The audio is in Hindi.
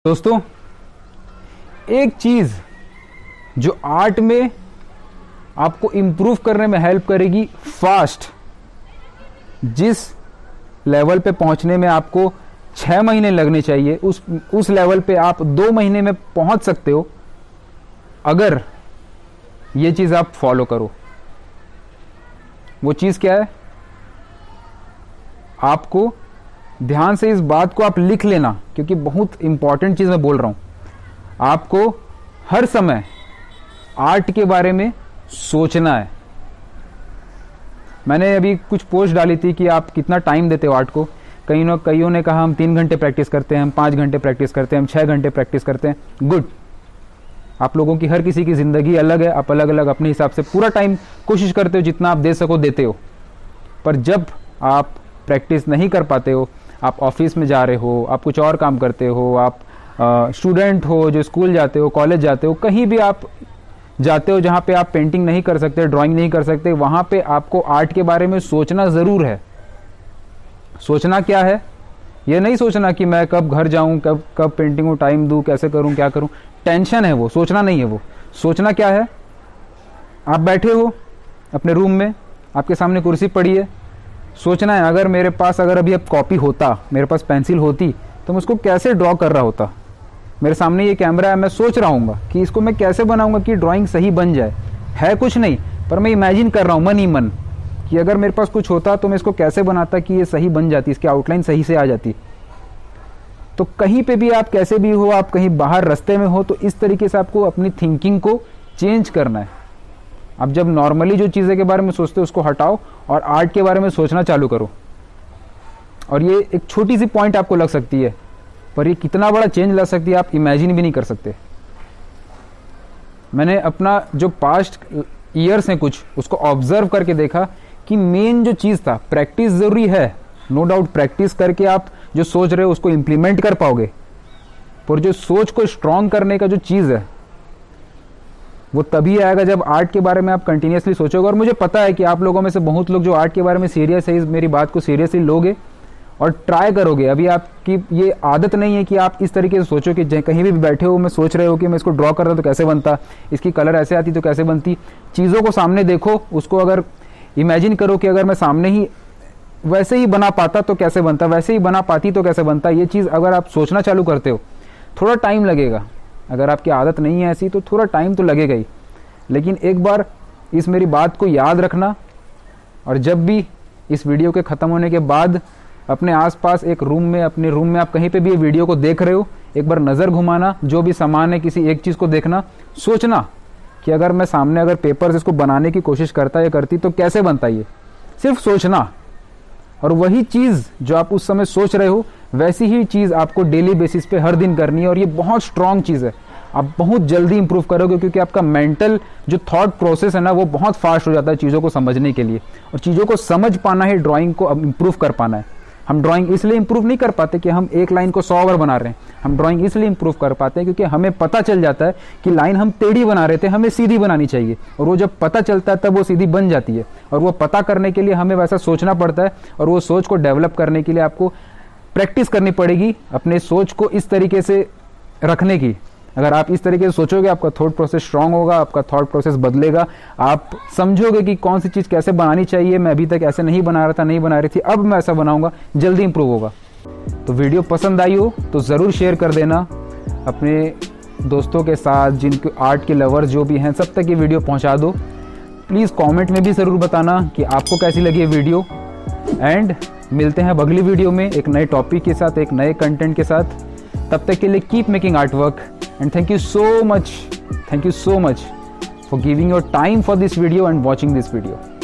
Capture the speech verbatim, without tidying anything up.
दोस्तों, एक चीज जो आर्ट में आपको इम्प्रूव करने में हेल्प करेगी फास्ट, जिस लेवल पे पहुंचने में आपको छह महीने लगने चाहिए उस उस लेवल पे आप दो महीने में पहुंच सकते हो अगर ये चीज आप फॉलो करो। वो चीज क्या है? आपको ध्यान से इस बात को आप लिख लेना, क्योंकि बहुत इंपॉर्टेंट चीज मैं बोल रहा हूं। आपको हर समय आर्ट के बारे में सोचना है। मैंने अभी कुछ पोस्ट डाली थी कि आप कितना टाइम देते हो आर्ट को। कई ने कईयों ने कहा हम तीन घंटे प्रैक्टिस करते हैं, हम पाँच घंटे प्रैक्टिस करते हैं, हम छः घंटे प्रैक्टिस करते हैं। गुड, आप लोगों की हर किसी की ज़िंदगी अलग है, आप अलग अलग अपने हिसाब से पूरा टाइम कोशिश करते हो, जितना आप दे सको देते हो। पर जब आप प्रैक्टिस नहीं कर पाते हो, आप ऑफिस में जा रहे हो, आप कुछ और काम करते हो, आप स्टूडेंट हो जो स्कूल जाते हो, कॉलेज जाते हो, कहीं भी आप जाते हो जहाँ पे आप पेंटिंग नहीं कर सकते, ड्राइंग नहीं कर सकते, वहाँ पे आपको आर्ट के बारे में सोचना ज़रूर है। सोचना क्या है? ये नहीं सोचना कि मैं कब घर जाऊँ, कब कब पेंटिंग को टाइम दूँ, कैसे करूँ, क्या करूँ। टेंशन है वो, सोचना नहीं है वो। सोचना क्या है? आप बैठे हो अपने रूम में, आपके सामने कुर्सी पड़ी है, सोचना है अगर मेरे पास अगर अभी अब कॉपी होता, मेरे पास पेंसिल होती, तो मैं उसको कैसे ड्रॉ कर रहा होता। मेरे सामने ये कैमरा है, मैं सोच रहा हूँ कि इसको मैं कैसे बनाऊंगा कि ड्राइंग सही बन जाए। है कुछ नहीं, पर मैं इमेजिन कर रहा हूँ मन ही मन कि अगर मेरे पास कुछ होता तो मैं इसको कैसे बनाता कि ये सही बन जाती, इसकी आउटलाइन सही से आ जाती। तो कहीं पे भी आप कैसे भी हो, आप कहीं बाहर रास्ते में हो, तो इस तरीके से आपको अपनी थिंकिंग को चेंज करना है। आप जब नॉर्मली जो चीज़ें के बारे में सोचते हो उसको हटाओ और आर्ट के बारे में सोचना चालू करो। और ये एक छोटी सी पॉइंट आपको लग सकती है, पर ये कितना बड़ा चेंज ला सकती है आप इमेजिन भी नहीं कर सकते। मैंने अपना जो पास्ट ईयर्स हैं कुछ, उसको ऑब्जर्व करके देखा कि मेन जो चीज़ था, प्रैक्टिस ज़रूरी है, नो डाउट। प्रैक्टिस करके आप जो सोच रहे हो उसको इम्प्लीमेंट कर पाओगे, पर जो सोच को स्ट्रॉन्ग करने का जो चीज़ है वो तभी आएगा जब आर्ट के बारे में आप कंटिन्यूसली सोचोगे। और मुझे पता है कि आप लोगों में से बहुत लोग जो आर्ट के बारे में सीरियस है, इस मेरी बात को सीरियसली लोगे और ट्राई करोगे। अभी आपकी ये आदत नहीं है कि आप इस तरीके से सोचो कि कहीं भी बैठे हो मैं सोच रहे हो कि मैं इसको ड्रॉ कर रहा तो कैसे बनता, इसकी कलर ऐसे आती तो कैसे बनती। चीज़ों को सामने देखो, उसको अगर इमेजिन करो कि अगर मैं सामने ही वैसे ही बना पाता तो कैसे बनता, वैसे ही बना पाती तो कैसे बनता। ये चीज़ अगर आप सोचना चालू करते हो, थोड़ा टाइम लगेगा। अगर आपकी आदत नहीं है ऐसी तो थोड़ा टाइम तो लगेगा ही, लेकिन एक बार इस मेरी बात को याद रखना। और जब भी इस वीडियो के ख़त्म होने के बाद अपने आसपास एक रूम में, अपने रूम में आप कहीं पे भी ये वीडियो को देख रहे हो, एक बार नज़र घुमाना, जो भी सामान है किसी एक चीज़ को देखना, सोचना कि अगर मैं सामने अगर पेपर से इसको बनाने की कोशिश करता या करती तो कैसे बनता। ये सिर्फ सोचना, और वही चीज़ जो आप उस समय सोच रहे हो वैसी ही चीज़ आपको डेली बेसिस पे हर दिन करनी है। और ये बहुत स्ट्रॉन्ग चीज़ है, आप बहुत जल्दी इंप्रूव करोगे, क्योंकि आपका मेंटल जो थॉट प्रोसेस है ना वो बहुत फास्ट हो जाता है चीज़ों को समझने के लिए। और चीज़ों को समझ पाना है, ड्राइंग को इम्प्रूव कर पाना है। हम ड्राइंग इसलिए इंप्रूव नहीं कर पाते कि हम एक लाइन को सौ बार बना रहे हैं। हम ड्राइंग इसलिए इंप्रूव कर पाते हैं क्योंकि हमें पता चल जाता है कि लाइन हम टेढ़ी बना रहे थे, हमें सीधी बनानी चाहिए। और वो जब पता चलता है तब वो सीधी बन जाती है। और वो पता करने के लिए हमें वैसा सोचना पड़ता है, और वो सोच को डेवलप करने के लिए आपको प्रैक्टिस करनी पड़ेगी अपने सोच को इस तरीके से रखने की। अगर आप इस तरीके से सोचोगे, आपका थॉट प्रोसेस स्ट्रांग होगा, आपका थॉट प्रोसेस बदलेगा, आप समझोगे कि कौन सी चीज़ कैसे बनानी चाहिए। मैं अभी तक ऐसे नहीं बना रहा था, नहीं बना रही थी, अब मैं ऐसा बनाऊंगा, जल्दी इंप्रूव होगा। तो वीडियो पसंद आई हो तो ज़रूर शेयर कर देना अपने दोस्तों के साथ, जिनके आर्ट के लवर्स जो भी हैं, सब तक ये वीडियो पहुँचा दो। प्लीज़ कॉमेंट में भी ज़रूर बताना कि आपको कैसी लगी ये वीडियो। एंड मिलते हैं अगली वीडियो में एक नए टॉपिक के साथ, एक नए कंटेंट के साथ। तब तक के लिए keep making art work, and thank you so much thank you so much for giving your time for this video and watching this video.